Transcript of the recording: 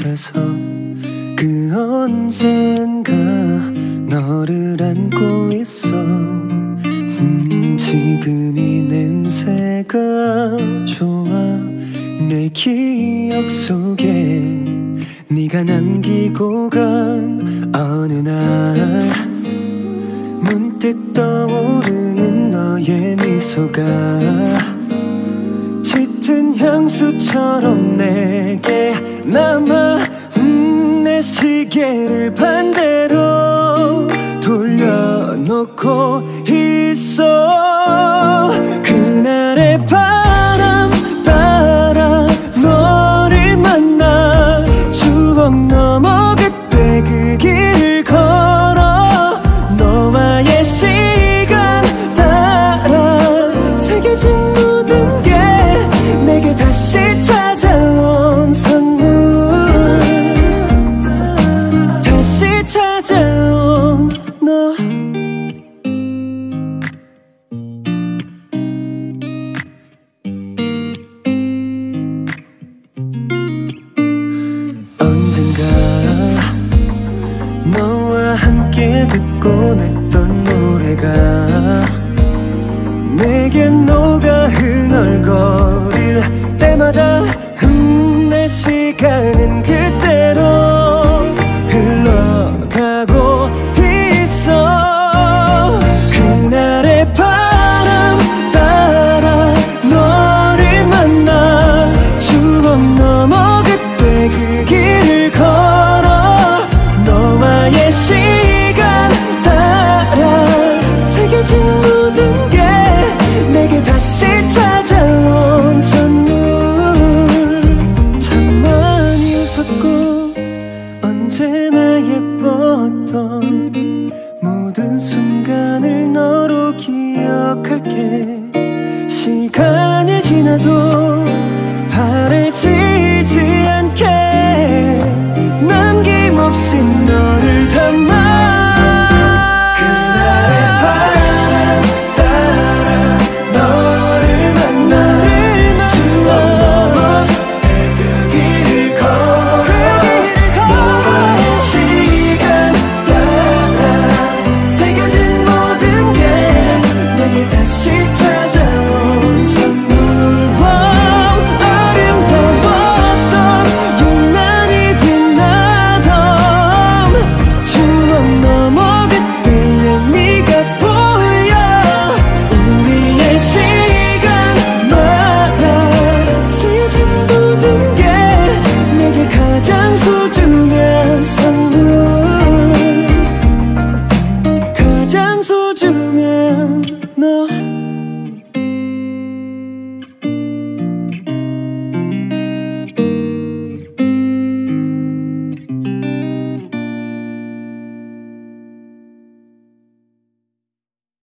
곁에서 그 언젠가 너를 안고 있어. 지금 이 냄새가 좋아. 내 기억 속에 네가 남기고 간 어느 날 문득 떠오르는 너의 미소가 짙은 향수처럼 내게 남아. 내 시계를 반대로 돌려놓고 있어. 그날의 바람 따라 너를 만나 추억 넘어 그때 그 길을 걸어. 너와의 시간 따라 새겨진 모든 게 내게 다시 찾아온 선물. 다시 찾아온 너. 언젠가 너와 함께 듣곤 했던 노래가 내겐 녹아 흥얼거릴 때마다